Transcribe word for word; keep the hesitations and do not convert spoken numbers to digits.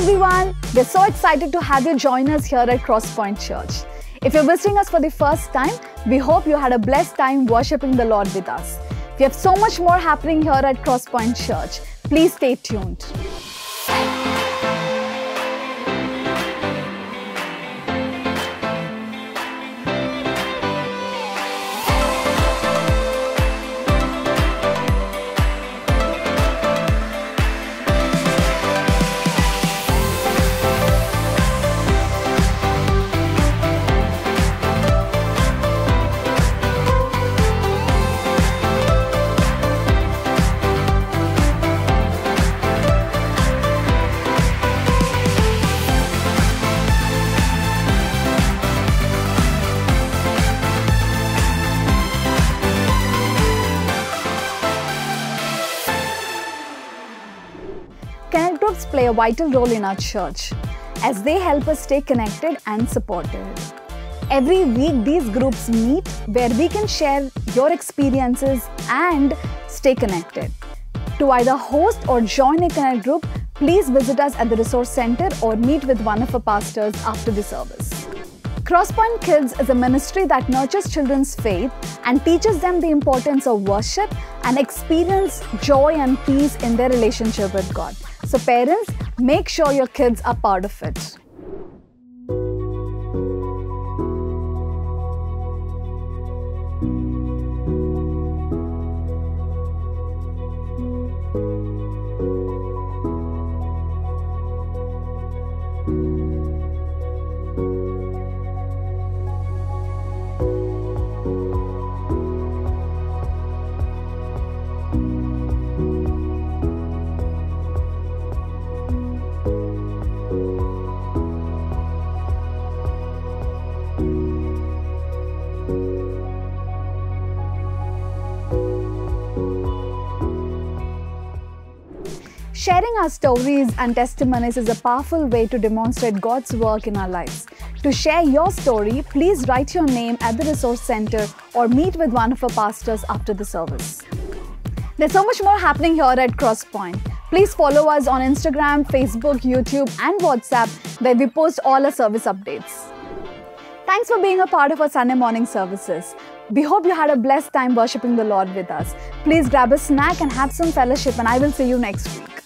everyone, we're so excited to have you join us here at Crosspoint Church. If you're visiting us for the first time, we hope you had a blessed time worshiping the Lord with us. We have so much more happening here at Crosspoint Church. Please stay tuned. Connect groups play a vital role in our church as they help us stay connected and supported. Every week, these groups meet where we can share your experiences and stay connected. To either host or join a Connect group, please visit us at the Resource Center or meet with one of our pastors after the service. Crosspoint Kids is a ministry that nurtures children's faith and teaches them the importance of worship and experience joy and peace in their relationship with God. So parents, make sure your kids are part of it. Sharing our stories and testimonies is a powerful way to demonstrate God's work in our lives. To share your story, please write your name at the Resource Center or meet with one of our pastors after the service. There's so much more happening here at Crosspoint. Please follow us on Instagram, Facebook, YouTube and WhatsApp where we post all our service updates. Thanks for being a part of our Sunday morning services. We hope you had a blessed time worshiping the Lord with us. Please grab a snack and have some fellowship, and I will see you next week.